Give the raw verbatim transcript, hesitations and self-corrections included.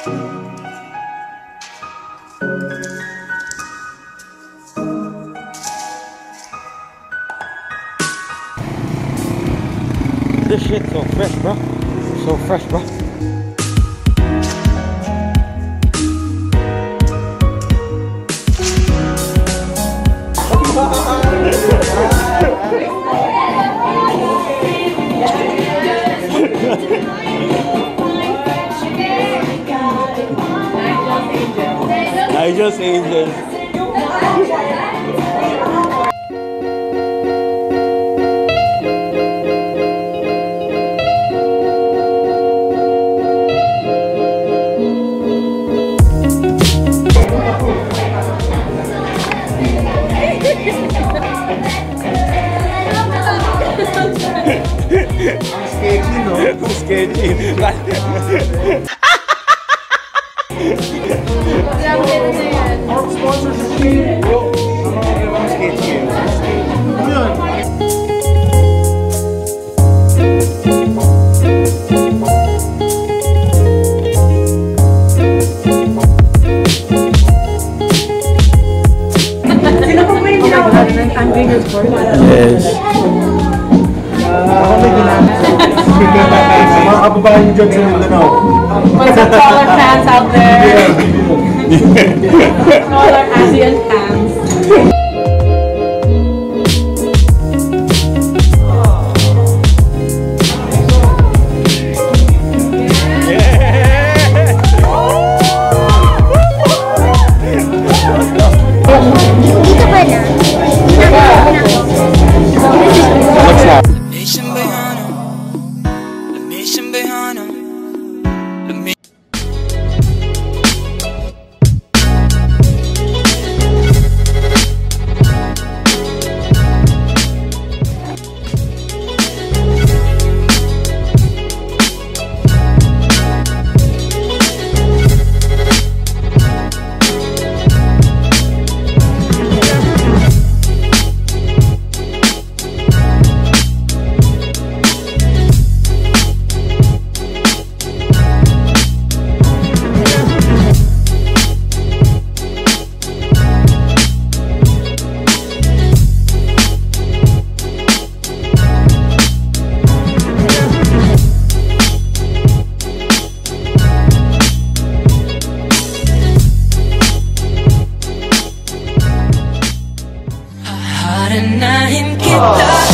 This shit's so fresh, bro. So fresh, bro. I just angels. Ang sketchy, no? Ang sketchy. Our sponsorship, bro. Ang sketchy. Ano yun? Sino po ba yung ginawa ng Andrew Sport? Yes. Ako may ginamit. Mga kababayan dyan sa Mindanao. What's up, smaller fans out there? Smaller Asian fans. Dito ba na? Haranahin kita.